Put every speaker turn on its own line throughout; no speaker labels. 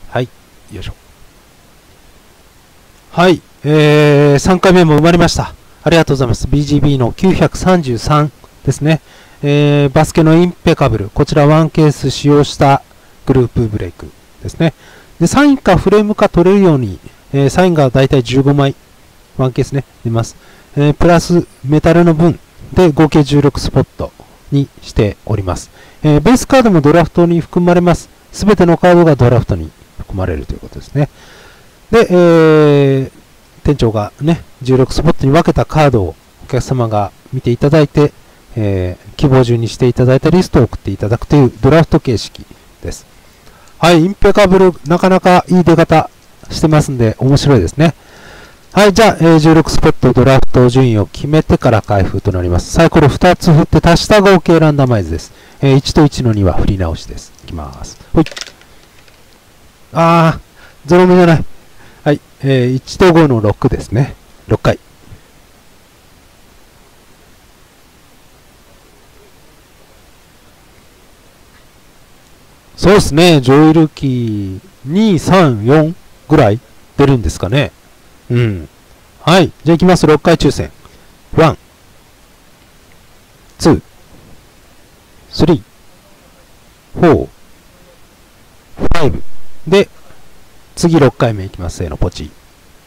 はい。よいしょ。はい。3回目も埋まりました。ありがとうございます。BGB の933ですね。バスケのインペカブル。こちらワンケース使用したグループブレイクですね。で、サインかフレームか取れるように、サインがだいたい15枚、ワンケースね、出ます。プラスメタルの分で合計16スポットにしております。ベースカードもドラフトに含まれます。すべてのカードがドラフトに含まれるということですね。で、店長がね、16スポットに分けたカードをお客様が見ていただいて、希望順にしていただいたリストを送っていただくというドラフト形式です。はい、インペカブル、なかなかいい出方してますんで、面白いですね。はい、じゃあ、16スポットドラフト順位を決めてから開封となります。サイコロ2つ振って足した合計ランダマイズです。1と1の2は振り直しです。いきます。ほい。ゾロ目じゃない。はい、1と5の6ですね。6回。そうですね、ジョイルキー2、3、4ぐらい出るんですかね。うん。はい。じゃあ行きます。6回抽選。1、2、3、4、5。で、次6回目いきます。せーの、ポチ。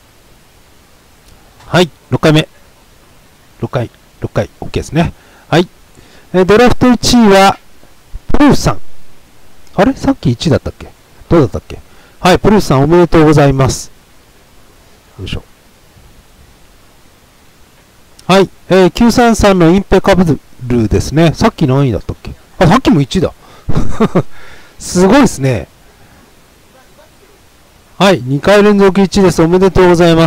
はい。6回目。6回、OK ですね。はい。ドラフト1位は、プルースさん。あれさっき1だったっけどうだったっけはい、プルースさんおめでとうございます。よいしょ。はい、933のインペカブルですね。さっき何位だったっけさっきも1だ。すごいですね。はい、2回連続1です。おめでとうございます。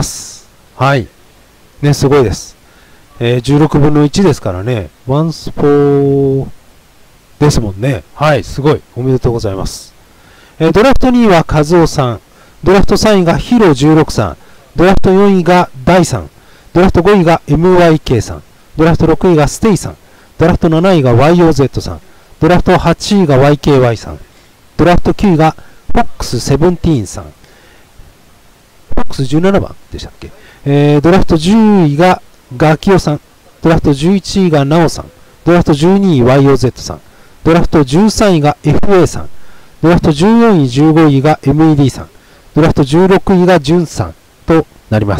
はい。ね、すごいです。16分の1ですからね。ワンスポーですもんね。はい、すごい。おめでとうございます。ドラフト2位は和夫さん。ドラフト3位がヒロ16さん。ドラフト4位がダイさん。ドラフト5位が MYK さん。ドラフト6位がステイさん。ドラフト7位が YOZ さん。ドラフト8位が YKY さん。ドラフト9位が FOX17 さん。FOX17 番でしたっけ、ドラフト10位がガキオさん。ドラフト11位がナオさん。ドラフト12位 YOZ さん。ドラフト13位が FA さん。ドラフト14位、15位が MED さん。ドラフト16位がジュンさんとなります。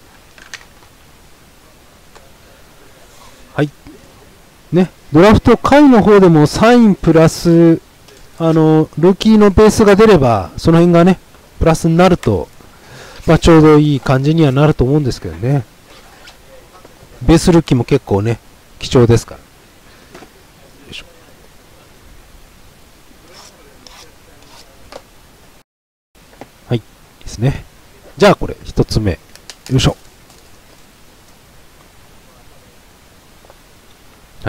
はい。ね、ドラフト下位の方でもサインプラス、ルーキーのベースが出れば、その辺がね、プラスになると、ちょうどいい感じにはなると思うんですけどね。ベースルーキーも結構ね、貴重ですから。はい。ですね。じゃあこれ、一つ目。よいしょ。はい。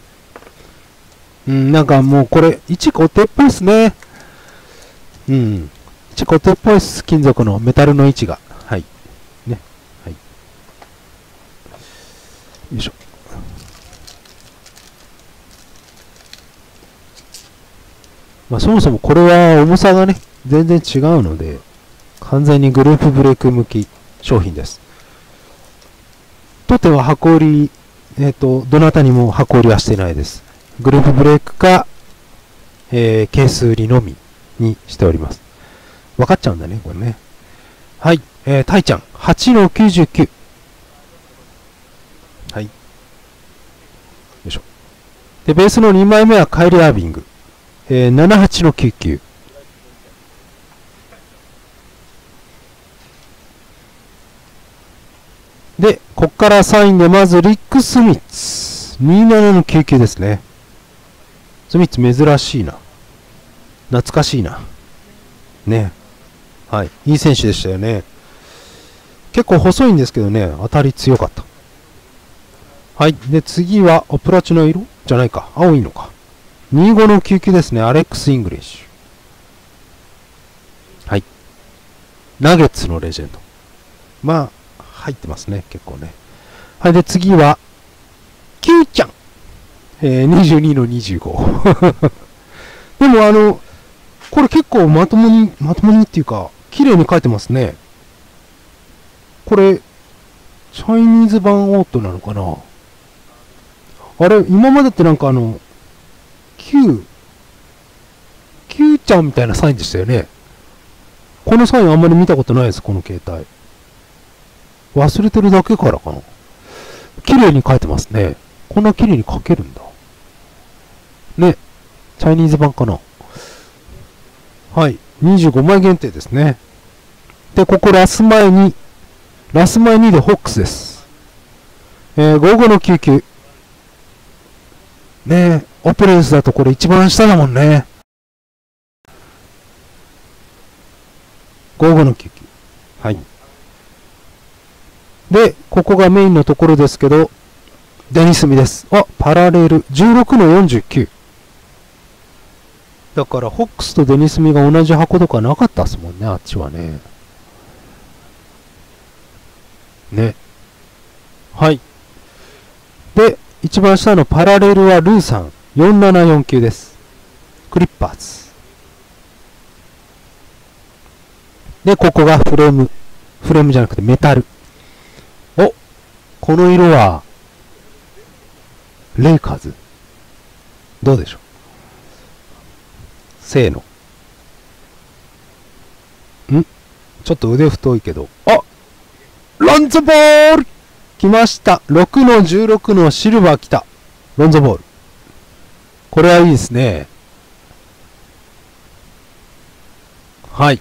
なんかもうこれ、1固定っぽいですね。1固定っぽいです。金属のメタルの位置が。はい。ね。はい。よいしょ。そもそもこれは重さがね、全然違うので、完全にグループブレイク向き商品です。当店は箱売り、どなたにも箱売りはしてないです。グループブレイクか、ケース売りのみにしております。分かっちゃうんだね、これね。はい、タイちゃん、8の99。はい。よいしょ。で、ベースの2枚目はカイリー・アービング。78の99。で、こっからサインでまずリック・スミッツ。27の99ですね。スミッツ珍しいな。懐かしいな。ね。はい。いい選手でしたよね。結構細いんですけどね、当たり強かった。はい。で、次は、プラチナ色じゃないか。青いのか。25の99ですね。アレックス・イングリッシュ。はい。ナゲッツのレジェンド。入ってますね。結構ね。はい。で、次は、Q ちゃん。22の25。でもこれ結構まともにっていうか、綺麗に書いてますね。これ、チャイニーズ版オートなのかな。あれ、今までってなんかQ ちゃんみたいなサインでしたよね。このサインあんまり見たことないです、この携帯。忘れてるだけからかな。綺麗に書いてますね。こんな綺麗に書けるんだ。ね。チャイニーズ版かな。はい。25枚限定ですね。で、ここラス前2でホックスです。55の99。ねえ、オペレンスだとこれ一番下だもんね。55の99。はい。で、ここがメインのところですけど、デニスミです。あ、パラレル。16の49。だから、ホックスとデニスミが同じ箱とかなかったっすもんね、あっちはね。ね。はい。で、一番下のパラレルはルーさん。4749です。クリッパーズ。で、ここがフレーム。フレームじゃなくてメタル。お、この色は、レイカーズ。どうでしょう。せーの。ちょっと腕太いけど。あ、ロンゾボール来ました。6の16のシルバー来た。ロンゾボール。これはいいですね。はい。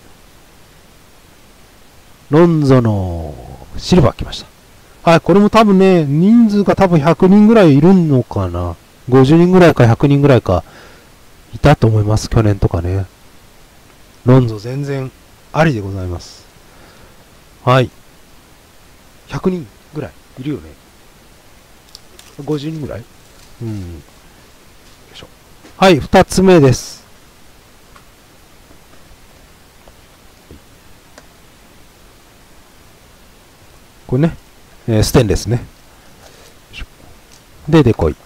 ロンゾのシルバー来ました。はい、これも多分ね、人数が多分100人ぐらいいるのかな。50人ぐらいか100人ぐらいかいたと思います。去年とかね。ロンゾ全然ありでございます。はい。100人ぐらいいるよね。50人ぐらいよいしょ。はい、2つ目です。これね、ステンレスね。で、デコイ。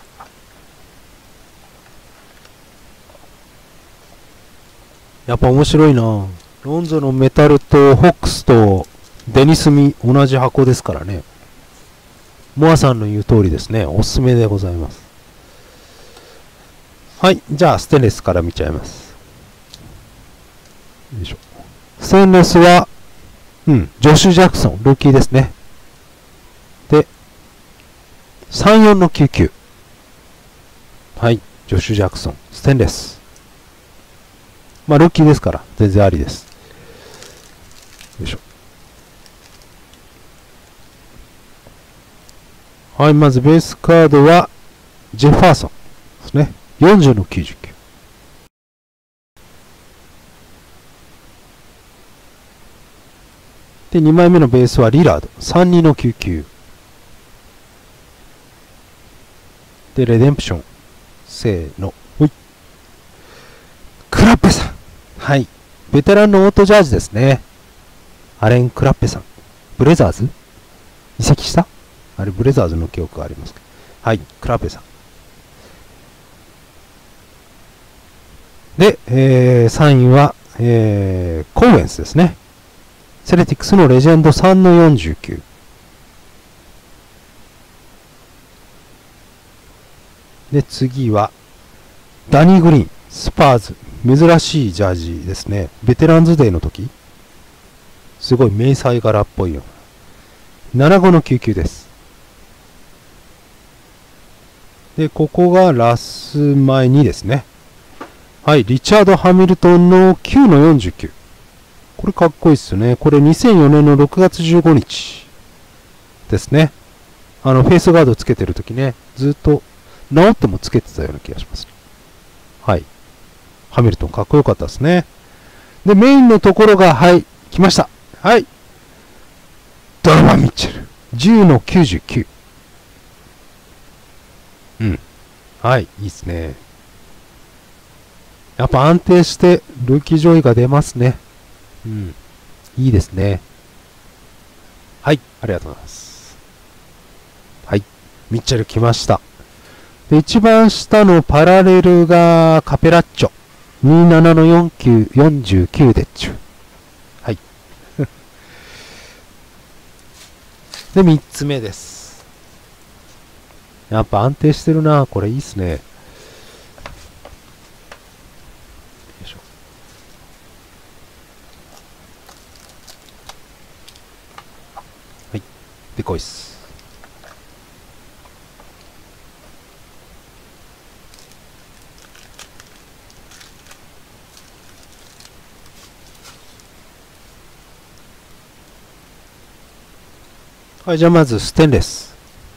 やっぱ面白いな。ロンゾのメタルとホックスとデニスミ同じ箱ですからね。モアさんの言う通りですね。おすすめでございます。はい。じゃあ、ステンレスから見ちゃいます。よいしょ。ステンレスは、ジョシュ・ジャクソン、ルーキーですね。で、34の99。はい。ジョシュ・ジャクソン、ステンレス。まあ、ルーキーですから、全然ありです。よいしょ。はい、まずベースカードは、ジェファーソンですね。40の99。で、2枚目のベースはリラード。32の99。で、レデンプション。せーの。ほい。クラッペさん。はい。ベテランのオートジャージですね。アレン・クラッペさん。ブレザーズ移籍したあれ、ブレザーズの記憶がありますけど。はい。クラッペさん。で、3位は、コーエンスですね。セレティックスのレジェンド3の49。で、次は、ダニー・グリーン、スパーズ。珍しいジャージですね。ベテランズデーの時すごい迷彩柄っぽいような。75の99です。で、ここがラス前2ですね。はい、リチャード・ハミルトンの9の49。これかっこいいっすよね。これ2004年の6月15日ですね。フェイスガードつけてるときね、ずっと治ってもつけてたような気がします。はい。ハミルトンかっこよかったですね。で、メインのところが、はい、来ました。はい。ドノバン・ミッチェル。10の99。はい、いいですね。やっぱ安定してルーキー上位が出ますね。いいですね。はい、ありがとうございます。はい、ミッチェル来ました。で、一番下のパラレルがカペラッチョ。 27の49、49でっちゅう。はい。で、3つ目です。やっぱ安定してるな。これいいっすね。よいしょ。はい。でこいっす。はい、じゃあまずステンレス。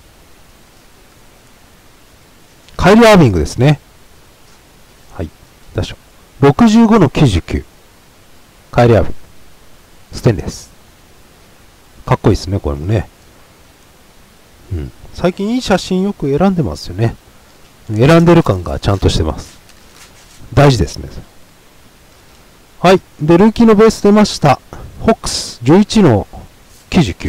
カイリー・アービングですね。はい。出しょ。65の99。カイリー・アービング。ステンレス。かっこいいですね、これもね。うん。最近いい写真よく選んでますよね。選んでる感がちゃんとしてます。大事ですね。はい。で、ルーキーのベース出ました。ホックス11の99。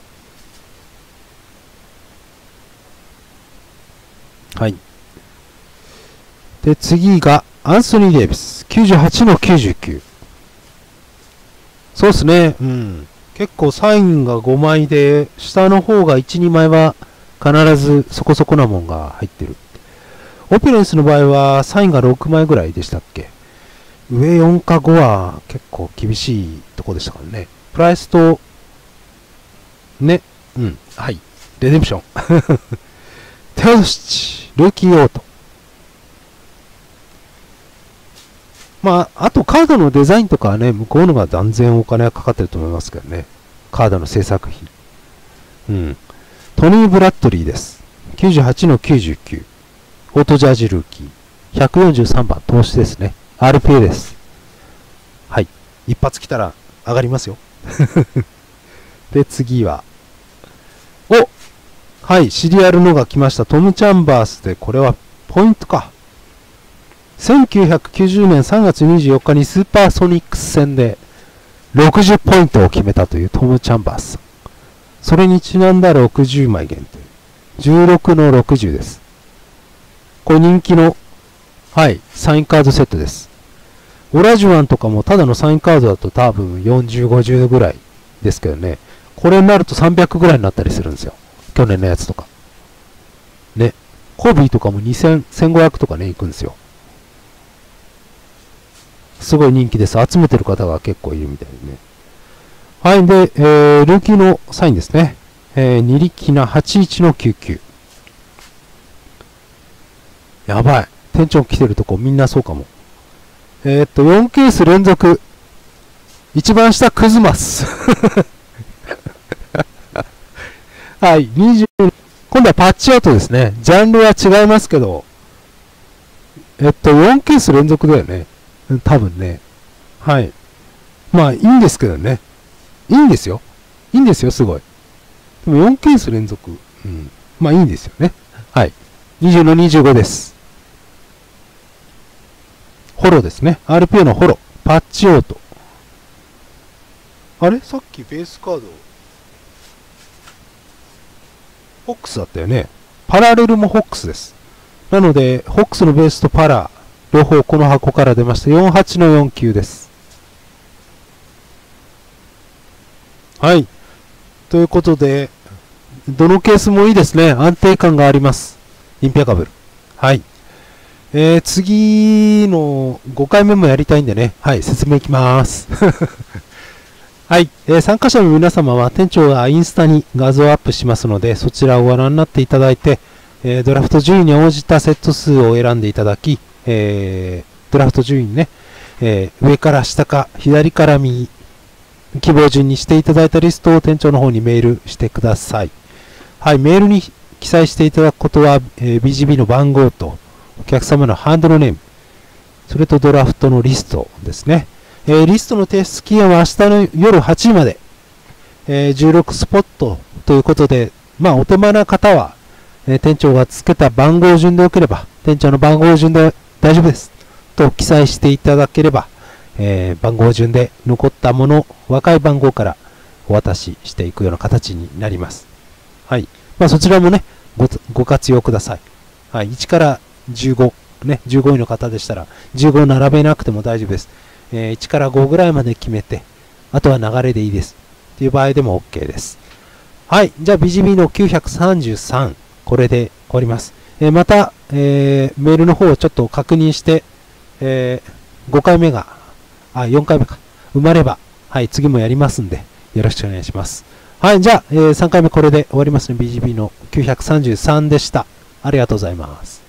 はい。で、次がアンソニー・デイビス。98の99。そうですね。うん。結構サインが5枚で、下の方が1、2枚は必ずそこそこなもんが入ってる。オペレンスの場合はサインが6枚ぐらいでしたっけ。上4か5は結構厳しいとこでしたからね。プライスと、ね。うん。はい。レデンプション。テオドシチ。ルーキーオート。まあ、あとカードのデザインとかはね、向こうのが断然お金がかかってると思いますけどね。カードの制作費。うん。トニー・ブラッドリーです。98の99。オートジャージルーキー。143番、投資ですね。RPA です。はい。一発来たら上がりますよ。で、次は。お、はい、シリアルのが来ました。トム・チャンバースで、これはポイントか。1990年3月24日にスーパーソニックス戦で60ポイントを決めたというトム・チャンバースさん。それにちなんだ60枚限定。16の60です。これ人気の、はい、サインカードセットです。オラジュアンとかもただのサインカードだと多分40、50ぐらいですけどね。これになると300ぐらいになったりするんですよ。去年のやつとか。ね。コビーとかも2000、1500とかね、行くんですよ。すごい人気です。集めてる方が結構いるみたいでね。はい。で、ルーキーのサインですね。2力な81の99。やばい。店長来てるとこみんなそうかも。4ケース連続。一番下、クズマス。はい。20、今度はパッチアウトですね。ジャンルは違いますけど。4ケース連続だよね。多分ね。はい。まあ、いいんですけどね。いいんですよ。いいんですよ、すごい。でも4ケース連続。うん。まあ、いいんですよね。はい。20の25です。ホロですね。RPA のホロ。パッチオート。あれさっきベースカード。ホックスだったよね。パラレルもホックスです。なので、ホックスのベースとパラ、両方この箱から出ました。48の49です。はい。ということで、どのケースもいいですね。安定感があります。インペカブル。はい。次の5回目もやりたいんでね。はい。説明いきます。はい、参加者の皆様は店長がインスタに画像をアップしますので、そちらをご覧になっていただいて、ドラフト順位に応じたセット数を選んでいただき、ドラフト順位にね、上から下か左から右、希望順にしていただいたリストを店長の方にメールしてください。はい、メールに記載していただくことは、BGB の番号とお客様のハンドルネーム、それとドラフトのリストですね。リストの提出期限は明日の夜8時まで、16スポットということで、まあ、お手間な方は、店長がつけた番号順でよければ、店長の番号順で大丈夫です。と記載していただければ、番号順で残ったもの、若い番号からお渡ししていくような形になります。はい。まあ、そちらもね、ご活用ください。はい。1から15 ね、15位の方でしたら、15並べなくても大丈夫です。1から5ぐらいまで決めて、あとは流れでいいです。っていう場合でも OK です。はい。じゃあ BGB の933、これで終わります。また、メールの方をちょっと確認して、5回目が、4回目か、埋まれば、はい、次もやりますんで、よろしくお願いします。はい。じゃあ、3回目これで終わりますね。BGB の933でした。ありがとうございます。